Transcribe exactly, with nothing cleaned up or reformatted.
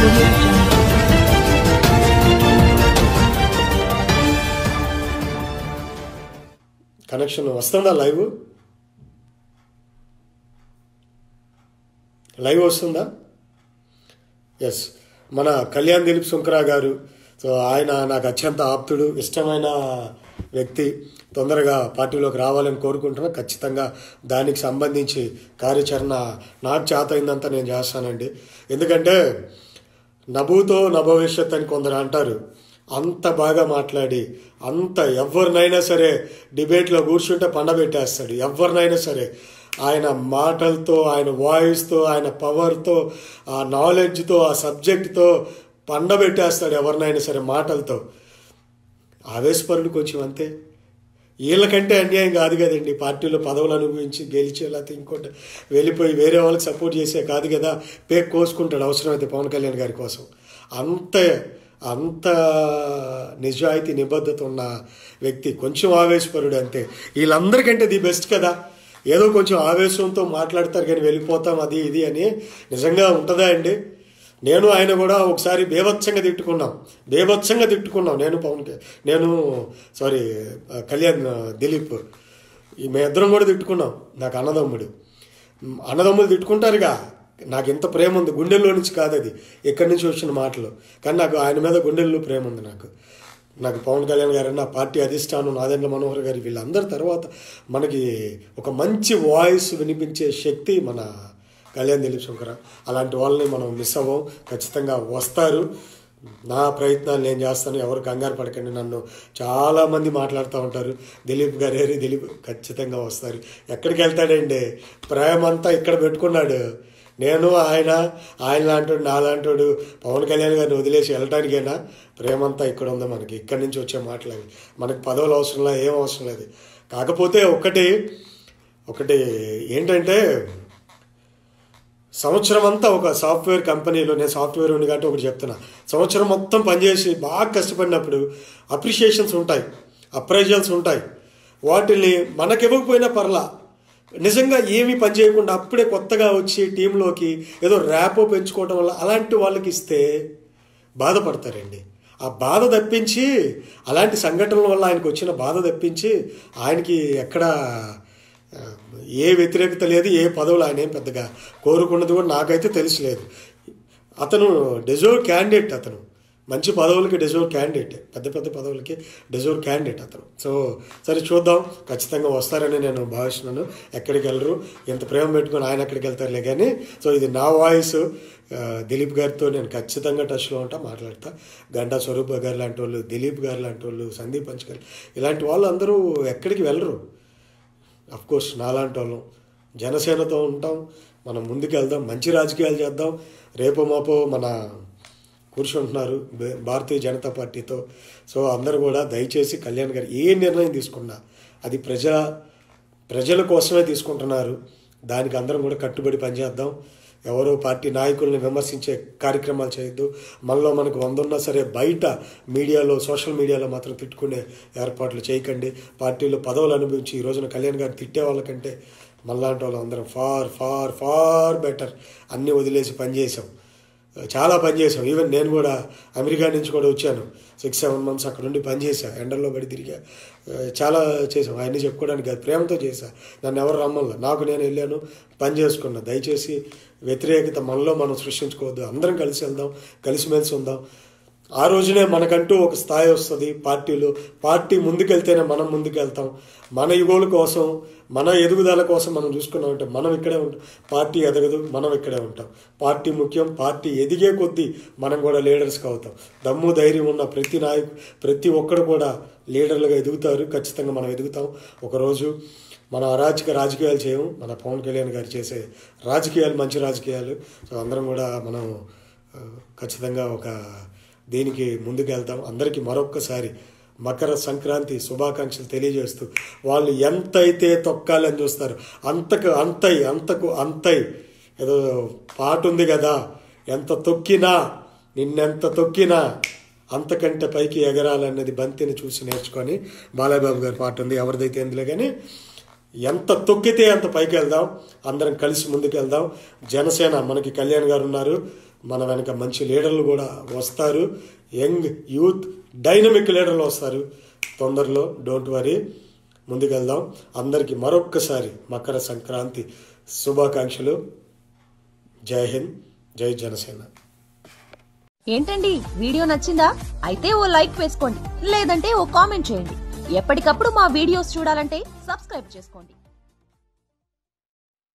Connection వస్తుందా? Live live వస్తుందా? Yes, మన కళ్యాణ్ దిలీప్ సుంకరా గారు. సో ఆయన నాకు అత్యంత ఆప్తుడు, ఇష్టమైన వ్యక్తి. తొందరగా పార్టీలోకి రావాలని కోరుకుంటున్నా. ఖచ్చితంగా దానికి సంబంధించి కార్యాచరణ నాకు చేత అయిందంతా నేను చేస్తానండి. ఎందుకంటే నభూతో నభవిష్యత్ అని కొందరు అంటారు. అంత బాగా మాట్లాడి, అంత ఎవరినైనా సరే డిబేట్లో కూర్చుంటే పండబెట్టేస్తాడు. ఎవరినైనా సరే ఆయన మాటలతో, ఆయన వాయిస్తో, ఆయన పవర్తో, ఆ నాలెడ్జ్తో, ఆ సబ్జెక్ట్తో పండబెట్టేస్తాడు ఎవరినైనా సరే మాటలతో. ఆవేశపరుడు కొంచెం అంతే. వీళ్ళకంటే అన్యాయం కాదు కదండి. పార్టీలో పదవులు అనుభవించి గెలిచి లేకపోతే ఇంకోటి వెళ్ళిపోయి వేరే వాళ్ళకి సపోర్ట్ చేసే కాదు కదా. పేక్ కోసుకుంటాడు అవసరమైతే పవన్ కళ్యాణ్ గారి కోసం. అంత అంత నిజాయితీ నిబద్ధత ఉన్న వ్యక్తి. కొంచెం ఆవేశపరుడు అంతే. వీళ్ళందరికంటే ది బెస్ట్ కదా. ఏదో కొంచెం ఆవేశంతో మాట్లాడతారు కానీ వెళ్ళిపోతాం అది ఇది అని నిజంగా ఉంటుందా అండి? నేను ఆయన కూడా ఒకసారి బేభత్సంగా తిట్టుకున్నాం బేభత్సంగా తిట్టుకున్నాం నేను పవన్ నేను సారీ కళ్యాణ్ దిలీప్ ఈ మేము ఇద్దరం కూడా తిట్టుకున్నాం. నాకు అన్నదమ్ముడు అన్నదమ్ములు తిట్టుకుంటారుగా. నాకు ఎంత ప్రేమ ఉంది, గుండెల్లో నుంచి కాదు, అది ఎక్కడి నుంచి వచ్చిన మాటలు. కానీ నాకు ఆయన మీద గుండెల్లో ప్రేమ ఉంది. నాకు నాకు పవన్ కళ్యాణ్ గారు, నా పార్టీ అధిష్టానం, నాదెండ్ల మనోహర్ గారు, వీళ్ళందరి తర్వాత మనకి ఒక మంచి వాయిస్ వినిపించే శక్తి మన కళ్యాణ్ దిలీప్ సుంకరా. అలాంటి వాళ్ళని మనం మిస్ అవ్వం. ఖచ్చితంగా వస్తారు. నా ప్రయత్నాలు నేను చేస్తాను. ఎవరు కంగారు పడకండి. నన్ను చాలామంది మాట్లాడుతూ ఉంటారు, దిలీప్ గారు ఏరి దిలీప్. ఖచ్చితంగా వస్తారు. ఎక్కడికి వెళ్తాడండి? ప్రేమ అంతా ఇక్కడ పెట్టుకున్నాడు. నేను ఆయన ఆయన లాంటోడు నా లాంటోడు పవన్ కళ్యాణ్ గారిని వదిలేసి వెళ్ళటానికైనా ప్రేమంతా ఇక్కడ ఉందా మనకి. ఇక్కడి నుంచి వచ్చే మాటలు మనకి పదవులు అవసరంలా, ఏం అవసరం లేదు. కాకపోతే ఒకటి ఒకటి ఏంటంటే సంవత్సరం అంతా ఒక సాఫ్ట్వేర్ కంపెనీలో, నేను సాఫ్ట్వేర్ ఉంది కాబట్టి ఒకటి చెప్తున్నా, సంవత్సరం మొత్తం పనిచేసి బాగా కష్టపడినప్పుడు అప్రిషియేషన్స్ ఉంటాయి, అప్రైజల్స్ ఉంటాయి. వాటిని మనకి ఇవ్వకపోయినా పర్లా, నిజంగా ఏమీ పని చేయకుండా అప్పుడే కొత్తగా వచ్చి టీంలోకి ఏదో ర్యాపో పెంచుకోవడం వల్ల అలాంటి వాళ్ళకి ఇస్తే బాధపడతారండి. ఆ బాధ తప్పించి, అలాంటి సంఘటనల వల్ల ఆయనకు వచ్చిన బాధ తప్పించి ఆయనకి ఎక్కడ ఏ వ్యతిరేకత లేదు, ఏ పదవులు ఆయన ఏం పెద్దగా కోరుకున్నది కూడా నాకైతే తెలిసిలేదు. అతను డిజర్వ్ క్యాండిడేట్, అతను మంచి పదవులకి డిజర్వ్ క్యాండిడేట్, పెద్ద పెద్ద పదవులకి డిజర్వ్ క్యాండిడేట్ అతను. సో సరే చూద్దాం, ఖచ్చితంగా వస్తారని నేను భావిస్తున్నాను. ఎక్కడికి వెళ్ళరు, ఎంత ప్రేమ పెట్టుకుని ఆయన ఎక్కడికి వెళ్తారులే కానీ. సో ఇది నా వాయిస్. దిలీప్ గారితో నేను ఖచ్చితంగా టచ్లో ఉంటా, మాట్లాడతా. గంటా స్వరూప్ గారు లాంటి వాళ్ళు, దిలీప్ గారు లాంటి వాళ్ళు, సందీప్ పంచకల్ ఇలాంటి వాళ్ళు అందరూ ఎక్కడికి వెళ్ళరు. అఫ్కోర్స్ నాలాంటి వాళ్ళం జనసేనతో ఉంటాం, మనం ముందుకు వెళ్దాం, మంచి రాజకీయాలు చేద్దాం. రేపో మాపో మన కూర్చుంటున్నారు భారతీయ జనతా పార్టీతో. సో అందరూ కూడా దయచేసి కళ్యాణ్ గారు ఏ నిర్ణయం తీసుకున్నా అది ప్రజల ప్రజల కోసమే తీసుకుంటున్నారు. దానికి అందరం కూడా కట్టుబడి పనిచేద్దాం. ఎవరో పార్టీ నాయకుల్ని విమర్శించే కార్యక్రమాలు చేయొద్దు. మనలో మనకు వందున్నా సరే బయట మీడియాలో, సోషల్ మీడియాలో మాత్రం తిట్టుకునే ఏర్పాట్లు చేయకండి. పార్టీలో పదవులు అనుభవించి ఈ రోజున కళ్యాణ్ గారు తిట్టే వాళ్ళకంటే మనలాంటి వాళ్ళు అందరం ఫార్ ఫార్ ఫార్ బెటర్. అన్నీ వదిలేసి పనిచేసాం, చాలా పనిచేసాం. ఈవెన్ నేను కూడా అమెరికా నుంచి కూడా వచ్చాను, సిక్స్ సెవెన్ మంత్స్ అక్కడ నుండి పనిచేసా, ఎండల్లో పడి తిరిగా, చాలా చేసాం. అవన్నీ చెప్పుకోవడానికి కాదు, ప్రేమతో చేశా. నన్ను ఎవరు రమ్మల్లా, నాకు నేను వెళ్ళాను, పని చేసుకున్నా. దయచేసి వ్యతిరేకత మనలో మనం సృష్టించుకోవద్దు. అందరం కలిసి వెళ్దాం, కలిసిమెలిసి ఉందాం. ఆ రోజునే మనకంటూ ఒక స్థాయి వస్తుంది పార్టీలో. పార్టీ ముందుకెళ్తేనే మనం ముందుకెళ్తాం. మన యుగోల కోసం, మన ఎదుగుదల కోసం మనం చూసుకున్నామంటే మనం ఇక్కడే ఉంటాం. పార్టీ ఎదగదు, మనం ఇక్కడే ఉంటాం. పార్టీ ముఖ్యం. పార్టీ ఎదిగే కొద్దీ మనం కూడా లీడర్స్గా అవుతాం. దమ్ము ధైర్యం ఉన్న ప్రతి నాయకు, ప్రతి ఒక్కరు కూడా లీడర్లుగా ఎదుగుతారు. ఖచ్చితంగా మనం ఎదుగుతాం. ఒకరోజు మన అరాచక రాజకీయాలు చేయము, మన పవన్ కళ్యాణ్ గారు చేసే రాజకీయాలు మంచి రాజకీయాలు. సో అందరం కూడా మనం ఖచ్చితంగా ఒక దీనికి ముందుకు వెళ్తాం. అందరికీ మరొక్కసారి మకర సంక్రాంతి శుభాకాంక్షలు తెలియజేస్తూ, వాళ్ళు ఎంతైతే తొక్కాలని చూస్తారు అంతకు అంతై అంతకు అంతై ఏదో పాట ఉంది కదా, ఎంత తొక్కినా నిన్నెంత తొక్కినా అంతకంటే పైకి ఎగరాలన్నది బంతిని చూసి నేర్చుకొని బాలయ్యబాబు గారి పాట ఉంది, ఎవరిదైతే ఎందులో కానీ ఎంత తొక్కితే అంత పైకి వెళ్దాం. అందరం కలిసి ముందుకు వెళ్దాం. జనసేన మనకి కళ్యాణ్ గారు ఉన్నారు, మన వెనక మంచి లీడర్లు కూడా వస్తారు. యంగ్ యూత్ డైనమిక్ లీడర్లు వస్తారు తొందరలో. డోంట్ వరీ, ముందుకెళ్దాం. అందరికీ మరొక్కసారి మకర సంక్రాంతి శుభాకాంక్షలు. జై హింద్, జై జనసేన. ఏంటండి, వీడియో నచ్చిందా? అయితే ఓ లైక్ వేసుకోండి, లేదంటే ఓ కామెంట్ చేయండి. ఎప్పటికప్పుడు మా వీడియోస్ చూడాలంటే సబ్స్క్రైబ్ చేసుకోండి.